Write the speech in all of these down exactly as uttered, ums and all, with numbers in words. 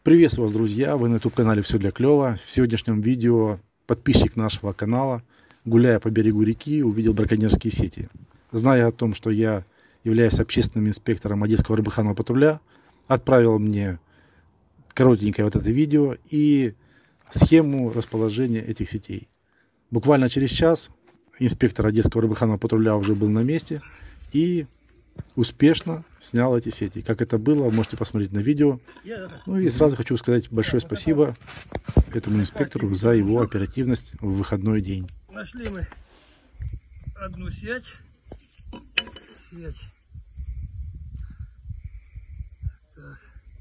Приветствую вас, друзья! Вы на YouTube-канале «Все для клёва». В сегодняшнем видео подписчик нашего канала, гуляя по берегу реки, увидел браконьерские сети. Зная о том, что я являюсь общественным инспектором Одесского рыбоохранного патруля, отправил мне коротенькое вот это видео и схему расположения этих сетей. Буквально через час инспектор Одесского рыбоохранного патруля уже был на месте и успешно снял эти сети. Как это было, можете посмотреть на видео. Ну и сразу хочу сказать большое спасибо этому инспектору за его оперативность в выходной день. Нашли мы одну сеть. Сеть. Так.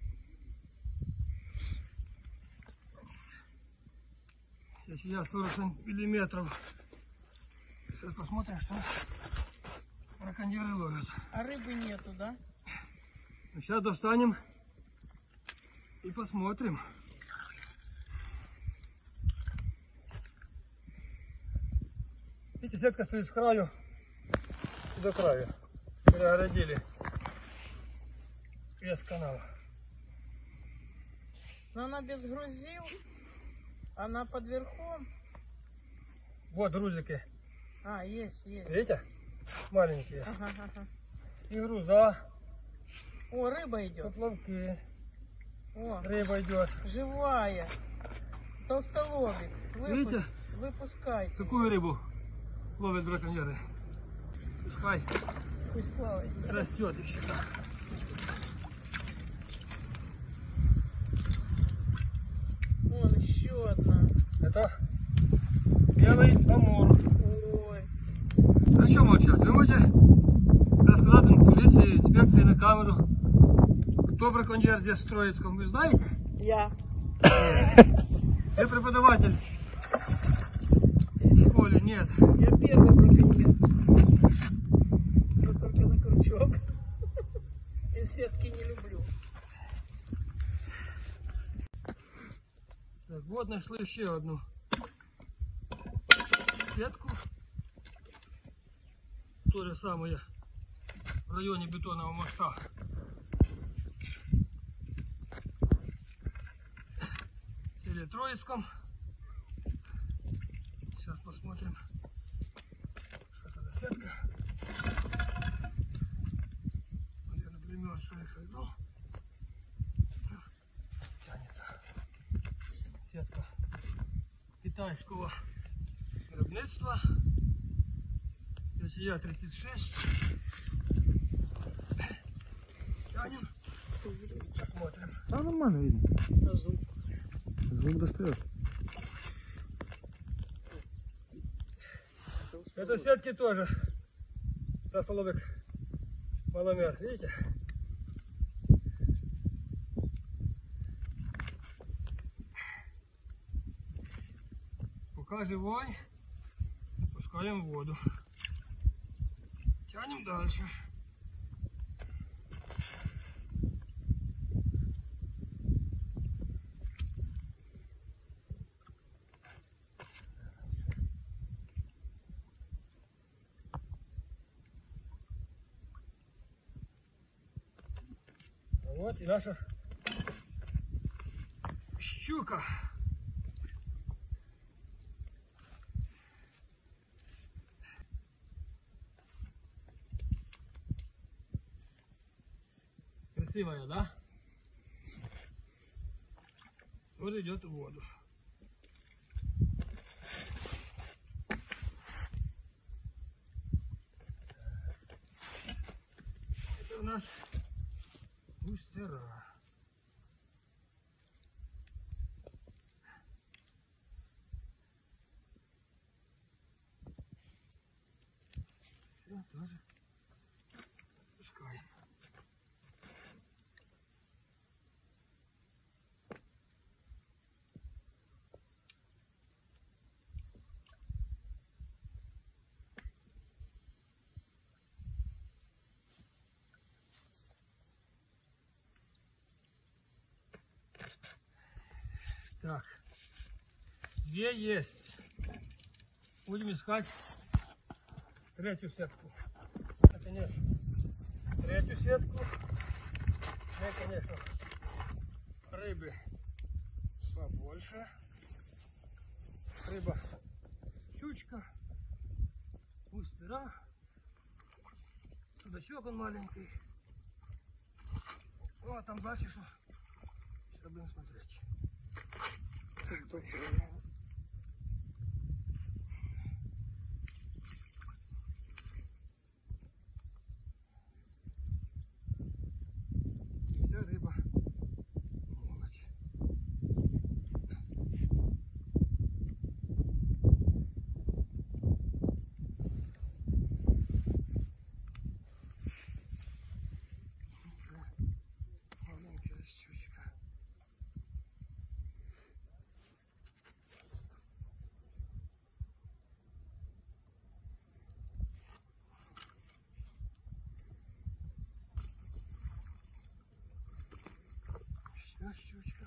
Сейчас сорок миллиметров. Сейчас посмотрим, что браконьеры ловят. А рыбы нету, да? Ну, сейчас достанем и посмотрим. Видите, сетка стоит с краю до краю. Перегородили вес канала. Но она без грузил, она под верхом. Вот грузики. А, есть, есть. Видите? Маленькие. Ага, ага. И груза. О, рыба идет. Поплавки. О, Рыба идет. живая. Толстолобик. Выпуск... Видите? Выпускай. Какую рыбу ловят браконьеры? Пускай Пусть плавает. растет еще. Вон еще одна. Это белый амур. Ой. А что молчать? Вы можете рассказать полиции, инспекции на камеру, кто браконьер здесь в Троицком, вы знаете? Я. Вы преподаватель в школе? Нет. Я первый браконьер. Но только на крючок. И сетки не люблю. Так, вот нашли еще одну сетку. То же самое в районе Бетонного моста. В селе Троицком. Сейчас посмотрим, что это за сетка. Я, например, что я иду. Тянется. Сетка китайского виробництва. Я тридцать шесть. Тянем. Посмотрим. А нормально видно. А зуб? Звук достает. Это сетки тоже. Толстолобик маломер. Видите? Пока живой, опускаем в воду. Тянем дальше. Вот и наша щука. Красивая, да? Вот идет в воду. Это у нас густера. Все тоже пускаем. Так, где есть? Будем искать третью сетку. Наконец, третью сетку. Ну, конечно, рыбы побольше. Рыба щучка, густера, судачок он маленький. О, там дальше что? Сейчас будем смотреть. Вся рыба мелочь. Маленькая щучка. Еще щучка.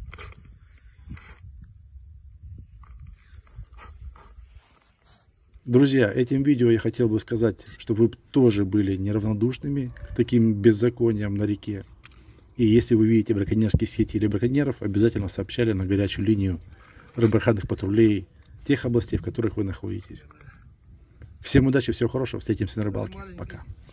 Друзья, этим видео я хотел бы сказать, чтобы вы тоже были неравнодушными к таким беззакониям на реке. И если вы видите браконьерские сети или браконьеров, обязательно сообщали на горячую линию рыбоохранных патрулей тех областей, в которых вы находитесь. Всем удачи, всего хорошего, встретимся на рыбалке. Пока.